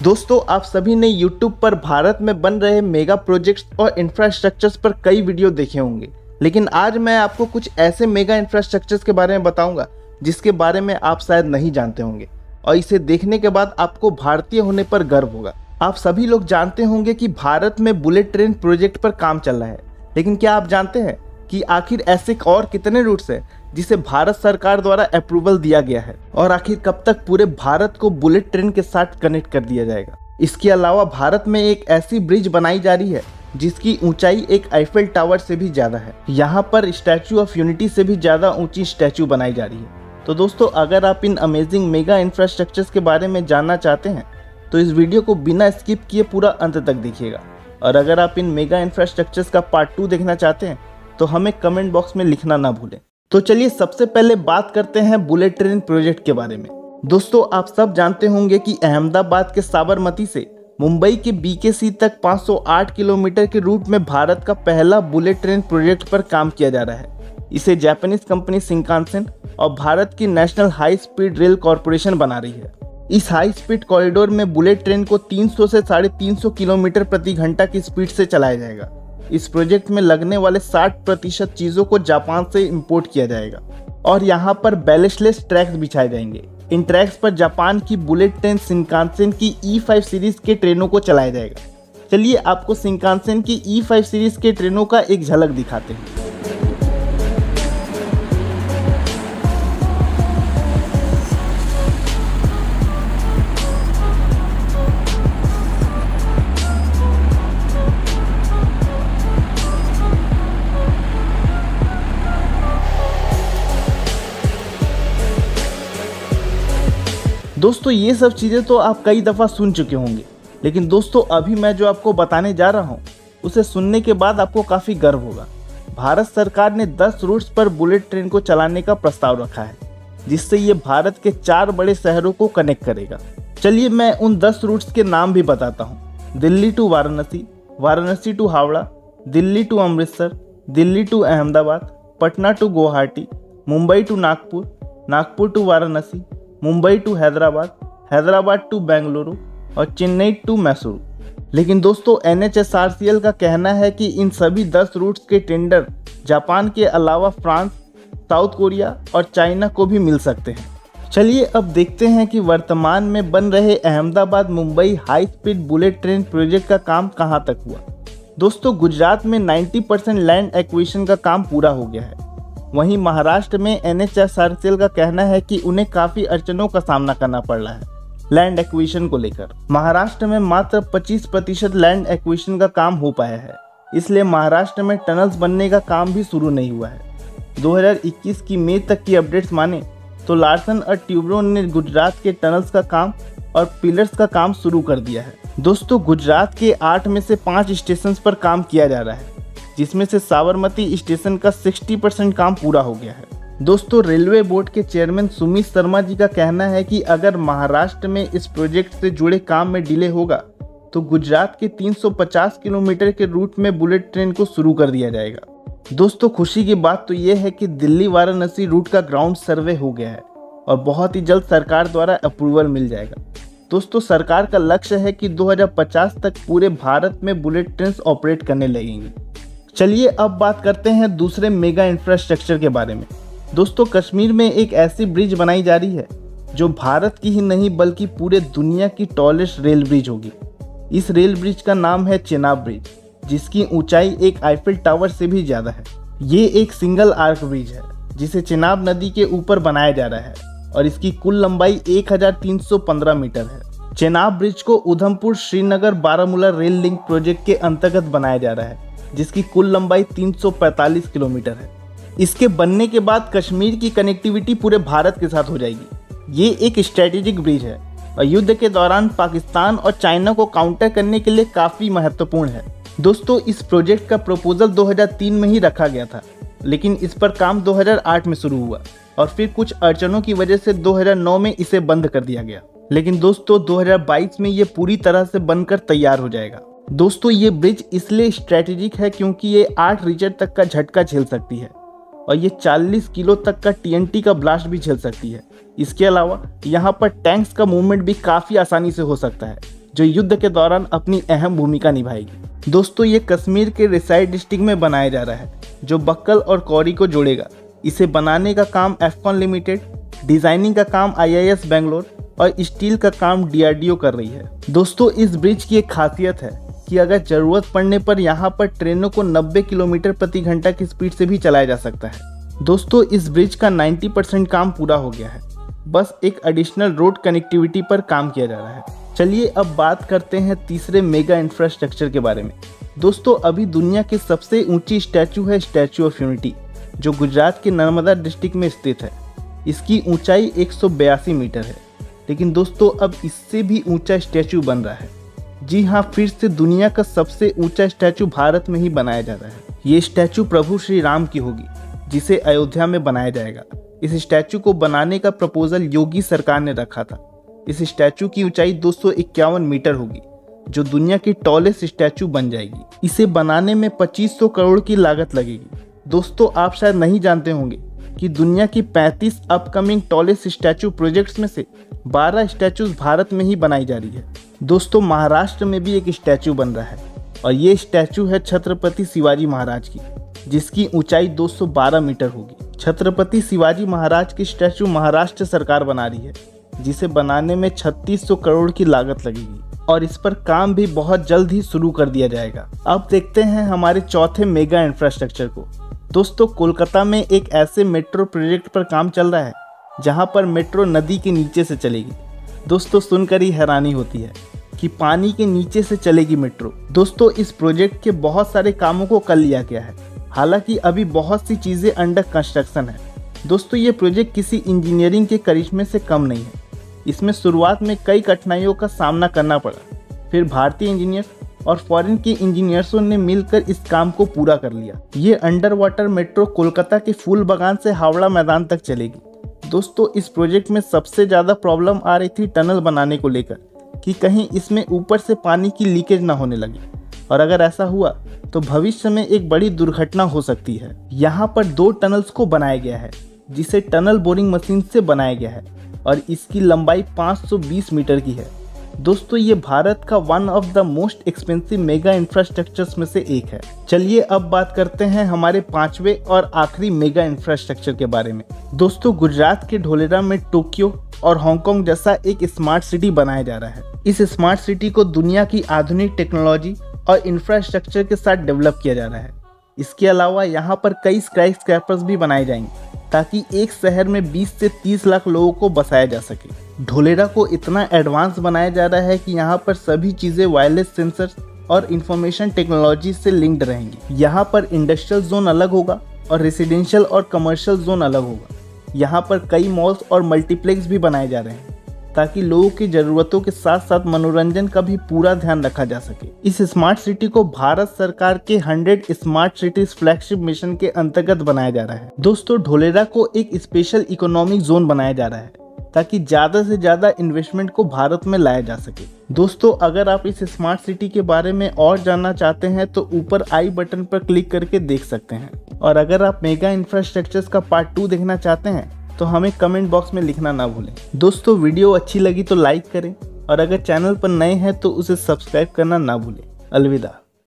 दोस्तों, आप सभी ने YouTube पर भारत में बन रहे मेगा प्रोजेक्ट्स और इंफ्रास्ट्रक्चर्स पर कई वीडियो देखे होंगे, लेकिन आज मैं आपको कुछ ऐसे मेगा इंफ्रास्ट्रक्चर्स के बारे में बताऊंगा जिसके बारे में आप शायद नहीं जानते होंगे और इसे देखने के बाद आपको भारतीय होने पर गर्व होगा। आप सभी लोग जानते होंगे कि भारत में बुलेट ट्रेन प्रोजेक्ट पर काम चल रहा है, लेकिन क्या आप जानते हैं कि आखिर ऐसे और कितने रूट्स हैं जिसे भारत सरकार द्वारा अप्रूवल दिया गया है और आखिर कब तक पूरे भारत को बुलेट ट्रेन के साथ कनेक्ट कर दिया जाएगा। इसके अलावा भारत में एक ऐसी ब्रिज बनाई जा रही है जिसकी ऊंचाई एक आईफेल टावर से भी ज्यादा है। यहाँ पर स्टैचू ऑफ यूनिटी से भी ज्यादा ऊंची स्टैचू बनाई जा रही है। तो दोस्तों, अगर आप इन अमेजिंग मेगा इंफ्रास्ट्रक्चर्स के बारे में जानना चाहते हैं तो इस वीडियो को बिना स्किप किए पूरा अंत तक देखिएगा। और अगर आप इन मेगा इंफ्रास्ट्रक्चर्स का पार्ट 2 देखना चाहते हैं तो हमें कमेंट बॉक्स में लिखना ना भूलें। तो चलिए सबसे पहले बात करते हैं बुलेट ट्रेन प्रोजेक्ट के बारे में। दोस्तों, आप सब जानते होंगे कि अहमदाबाद के साबरमती से मुंबई के बीकेसी तक 508 किलोमीटर के रूट में भारत का पहला बुलेट ट्रेन प्रोजेक्ट पर काम किया जा रहा है। इसे जापानीज कंपनी शिंकानसेन और भारत की national high speed rail corporation बना रही है। इस हाई स्पीड कॉरिडोर में बुलेट ट्रेन को 300 से 350 किलोमीटर प्रति घंटा की स्पीड से चलाया जाएगा। इस प्रोजेक्ट में लगने वाले 60% चीजों को जापान से इंपोर्ट किया जाएगा और यहाँ पर बैलेस्टलेस ट्रैक्स बिछाए जाएंगे। इन ट्रैक्स पर जापान की बुलेट ट्रेन शिंकानसेन की E5 सीरीज के ट्रेनों को चलाया जाएगा। चलिए आपको शिंकानसेन की E5 सीरीज के ट्रेनों का एक झलक दिखाते हैं। दोस्तों, ये सब चीज़ें तो आप कई दफ़ा सुन चुके होंगे, लेकिन दोस्तों अभी मैं जो आपको बताने जा रहा हूँ उसे सुनने के बाद आपको काफ़ी गर्व होगा। भारत सरकार ने 10 रूट्स पर बुलेट ट्रेन को चलाने का प्रस्ताव रखा है, जिससे ये भारत के 4 बड़े शहरों को कनेक्ट करेगा। चलिए मैं उन 10 रूट्स के नाम भी बताता हूँ। Delhi to Varanasi, Varanasi to Howrah, Delhi to Amritsar, Delhi to Ahmedabad, Patna to Guwahati, Mumbai to Nagpur, Nagpur to Varanasi, Mumbai to Hyderabad, Hyderabad to Bengaluru और चेन्नई टू मैसूरू। लेकिन दोस्तों, NHSRCL का कहना है कि इन सभी 10 रूट्स के टेंडर जापान के अलावा फ्रांस, साउथ कोरिया और चाइना को भी मिल सकते हैं। चलिए अब देखते हैं कि वर्तमान में बन रहे Ahmedabad Mumbai high speed bullet train project का काम कहां तक हुआ। दोस्तों, गुजरात में 90% लैंड एक्विजिशन का काम पूरा हो गया है। वहीं महाराष्ट्र में NHSRCL का कहना है कि उन्हें काफ़ी अड़चनों का सामना करना पड़ रहा है लैंड एक्विजिशन को लेकर। महाराष्ट्र में मात्र 25% लैंड एक्विजिशन का काम हो पाया है, इसलिए महाराष्ट्र में टनल्स बनने का काम भी शुरू नहीं हुआ है। 2021 की मई तक की अपडेट्स माने तो लार्सन और ट्यूब्रो ने गुजरात के टनल्स का काम और पिलर्स का काम शुरू कर दिया है। दोस्तों, गुजरात के 8 में से 5 स्टेशन पर काम किया जा रहा है, जिसमें से साबरमती स्टेशन का 60% काम पूरा हो गया है। दोस्तों, रेलवे बोर्ड के चेयरमैन सुमित शर्मा जी का कहना है कि अगर महाराष्ट्र में इस प्रोजेक्ट से जुड़े काम में डिले होगा तो गुजरात के 350 किलोमीटर के रूट में बुलेट ट्रेन को शुरू कर दिया जाएगा। दोस्तों, खुशी की बात तो यह है कि दिल्ली वाराणसी रूट का ग्राउंड सर्वे हो गया है और बहुत ही जल्द सरकार द्वारा अप्रूवल मिल जाएगा। दोस्तों, सरकार का लक्ष्य है कि 2050 तक पूरे भारत में बुलेट ट्रेन ऑपरेट करने लगेंगी। चलिए अब बात करते हैं दूसरे मेगा इंफ्रास्ट्रक्चर के बारे में। दोस्तों, कश्मीर में एक ऐसी ब्रिज बनाई जा रही है जो भारत की ही नहीं बल्कि पूरे दुनिया की टॉलेस्ट रेल ब्रिज होगी। इस रेल ब्रिज का नाम है चेनाब ब्रिज, जिसकी ऊंचाई एक आईफेल टावर से भी ज़्यादा है। ये एक सिंगल आर्क ब्रिज है जिसे चेनाब नदी के ऊपर बनाया जा रहा है और इसकी कुल लंबाई 1315 मीटर है। चेनाब ब्रिज को Udhampur Srinagar Baramulla rail link project के अंतर्गत बनाया जा रहा है, जिसकी कुल लंबाई 345 किलोमीटर है। इसके बनने के बाद कश्मीर की कनेक्टिविटी पूरे भारत के साथ हो जाएगी। ये एक स्ट्रेटेजिक ब्रिज है और युद्ध के दौरान पाकिस्तान और चाइना को काउंटर करने के लिए काफ़ी महत्वपूर्ण है। दोस्तों, इस प्रोजेक्ट का प्रपोजल 2003 में ही रखा गया था, लेकिन इस पर काम 2008 में शुरू हुआ और फिर कुछ अड़चनों की वजह से 2009 में इसे बंद कर दिया गया। लेकिन दोस्तों, 2022 में ये पूरी तरह से बनकर तैयार हो जाएगा। दोस्तों, ये ब्रिज इसलिए स्ट्रेटेजिक है क्योंकि ये 8 रिचर तक का झटका झेल सकती है और ये 40 किलो तक का TNT का ब्लास्ट भी झेल सकती है। इसके अलावा यहाँ पर टैंक्स का मूवमेंट भी काफ़ी आसानी से हो सकता है, जो युद्ध के दौरान अपनी अहम भूमिका निभाएगी। दोस्तों ये कश्मीर के रिसाई डिस्ट्रिक्ट में बनाया जा रहा है, जो बक्कल और कौरी को जोड़ेगा। इसे बनाने का काम एफकॉन लिमिटेड, डिजाइनिंग का काम IIS बेंगलोर और स्टील का काम DRDO कर रही है। दोस्तों इस ब्रिज की एक खासियत है कि अगर जरूरत पड़ने पर यहाँ पर ट्रेनों को 90 किलोमीटर प्रति घंटा की स्पीड से भी चलाया जा सकता है। दोस्तों इस ब्रिज का 90% काम पूरा हो गया है, बस एक एडिशनल रोड कनेक्टिविटी पर काम किया जा रहा है। चलिए अब बात करते हैं तीसरे मेगा इंफ्रास्ट्रक्चर के बारे में। दोस्तों अभी दुनिया की सबसे ऊंची स्टैचू है स्टैचू ऑफ यूनिटी, जो गुजरात के नर्मदा डिस्ट्रिक्ट में स्थित है। इसकी ऊंचाई 182 मीटर है, लेकिन दोस्तों अब इससे भी ऊंचा स्टैचू बन रहा है। जी हाँ, फिर से दुनिया का सबसे ऊंचा स्टैचू भारत में ही बनाया जा रहा है। ये स्टैचू प्रभु श्री राम की होगी, जिसे अयोध्या में बनाया जाएगा। इस स्टैचू को बनाने का प्रपोजल योगी सरकार ने रखा था। इस स्टैचू की ऊंचाई 251 मीटर होगी, जो दुनिया की टॉलेस्ट स्टैचू बन जाएगी। इसे बनाने में 2500 करोड़ की लागत लगेगी। दोस्तों आप शायद नहीं जानते होंगे कि दुनिया की 35 अपकमिंग टॉलेस्ट स्टैचू प्रोजेक्ट्स में से 12 स्टैचूज भारत में ही बनाई जा रही है। दोस्तों महाराष्ट्र में भी एक स्टैचू बन रहा है, और ये स्टैचू है छत्रपति शिवाजी महाराज की, जिसकी ऊंचाई 212 मीटर होगी। छत्रपति शिवाजी महाराज की स्टैचू महाराष्ट्र सरकार बना रही है, जिसे बनाने में 3600 करोड़ की लागत लगेगी, और इस पर काम भी बहुत जल्द ही शुरू कर दिया जाएगा। अब देखते हैं हमारे चौथे मेगा इंफ्रास्ट्रक्चर को। दोस्तों कोलकाता में एक ऐसे मेट्रो प्रोजेक्ट पर काम चल रहा है, जहां पर मेट्रो नदी के नीचे से चलेगी। दोस्तों सुनकर ही हैरानी होती है कि पानी के नीचे से चलेगी मेट्रो। दोस्तों इस प्रोजेक्ट के बहुत सारे कामों को कर लिया गया है, हालांकि अभी बहुत सी चीज़ें अंडर कंस्ट्रक्शन है। दोस्तों ये प्रोजेक्ट किसी इंजीनियरिंग के करिश्मे से कम नहीं है। इसमें शुरुआत में कई कठिनाइयों का सामना करना पड़ा, फिर भारतीय इंजीनियर्स और फॉरेन के इंजीनियर्सों ने मिलकर इस काम को पूरा कर लिया। ये अंडर वाटर मेट्रो कोलकाता के फूल बागान से हावड़ा मैदान तक चलेगी। दोस्तों इस प्रोजेक्ट में सबसे ज़्यादा प्रॉब्लम आ रही थी टनल बनाने को लेकर, कि कहीं इसमें ऊपर से पानी की लीकेज ना होने लगे, और अगर ऐसा हुआ तो भविष्य में एक बड़ी दुर्घटना हो सकती है। यहाँ पर 2 टनल्स को बनाया गया है, जिसे टनल बोरिंग मशीन से बनाया गया है, और इसकी लंबाई 520 मीटर की है। दोस्तों ये भारत का one of the most expensive mega infrastructures में से एक है। चलिए अब बात करते हैं हमारे 5वें और आखिरी मेगा इंफ्रास्ट्रक्चर के बारे में। दोस्तों गुजरात के ढोलेरा में टोक्यो और हांगकांग जैसा एक स्मार्ट सिटी बनाया जा रहा है। इस स्मार्ट सिटी को दुनिया की आधुनिक टेक्नोलॉजी और इंफ्रास्ट्रक्चर के साथ डेवलप किया जा रहा है। इसके अलावा यहाँ पर कई स्काईस्क्रैपर्स भी बनाए जाएंगे, ताकि एक शहर में 20 से 30 लाख लोगों को बसाया जा सके। ढोलेरा को इतना एडवांस बनाया जा रहा है कि यहाँ पर सभी चीज़ें वायरलेस सेंसर्स और इंफॉर्मेशन टेक्नोलॉजी से लिंक्ड रहेंगी। यहाँ पर इंडस्ट्रियल जोन अलग होगा और रेसिडेंशियल और कमर्शियल जोन अलग होगा। यहाँ पर कई मॉल्स और मल्टीप्लेक्स भी बनाए जा रहे हैं, ताकि लोगों की ज़रूरतों के साथ साथ मनोरंजन का भी पूरा ध्यान रखा जा सके। इस स्मार्ट सिटी को भारत सरकार के 100 स्मार्ट सिटीज फ्लैगशिप मिशन के अंतर्गत बनाया जा रहा है। दोस्तों ढोलेरा को एक स्पेशल इकोनॉमिक जोन बनाया जा रहा है, ताकि ज़्यादा से ज़्यादा इन्वेस्टमेंट को भारत में लाया जा सके। दोस्तों अगर आप इस स्मार्ट सिटी के बारे में और जानना चाहते हैं तो ऊपर आई बटन पर क्लिक करके देख सकते हैं, और अगर आप मेगा इंफ्रास्ट्रक्चर्स का पार्ट 2 देखना चाहते हैं तो हमें कमेंट बॉक्स में लिखना ना भूलें। दोस्तों वीडियो अच्छी लगी तो लाइक करें, और अगर चैनल पर नए हैं तो उसे सब्सक्राइब करना ना भूलें। अलविदा।